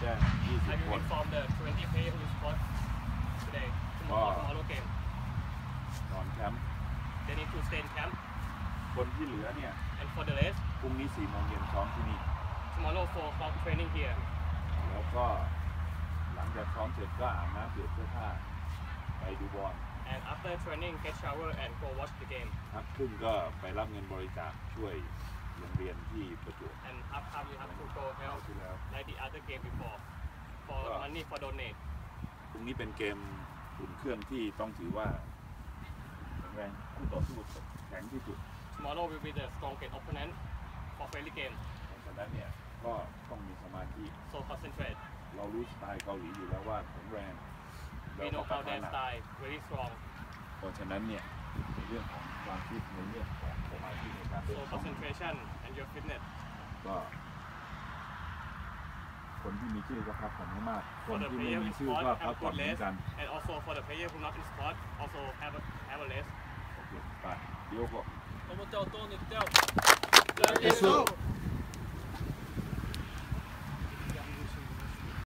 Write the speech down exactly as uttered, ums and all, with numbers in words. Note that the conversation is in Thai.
ค่ยี่สิบคน inform the twenty players who scored today tomorrow game นอนแคมป์ they need to stay in camp คนที่เหลือเนี่ย and for the rest พรุ่งนี้สี่โมงเย็นซ้อมที่นี่ tomorrow four o'clock training here แล้วก็หลังจากซ้อมเสร็จก็อาบน้ำเปลี่ยนเสื้อผ้าไปดูบอล and after training get shower and go watch the game พักครึ่งก็ไปรับเงินบริจาคช่วยโรงเรียนที่ประจวบ and half time you have to go help like the other game before for money for donate พรุ่งนี้เป็นเกมอุ่นเครื่องที่ต้องถือว่าแข็งแรงคู่ต่อสู้แข็งที่สุด tomorrow will be the strongest opponent for friendly game ฉะนั้นเนี่ยก็ต้องมีสมาธิ so concentrate เรารู้สไตล์เกาหลีอยู่แล้วว่าแข็งแรง we know how their style very strong เพราะฉะนั้นเนี่ยในเรื่องของความคิดในเรื่องของสมาธิในการเล่น so concentration and your fitness ก็คนที่มีชื่อก็พักผ่อนให้มากคนที่ไม่มีชื่อก็พักผ่อนเหมือนกัน and also for the player who not in sport also have a have a rest โอเคไปเดี๋ยวก็我们掉多，你掉。 结束。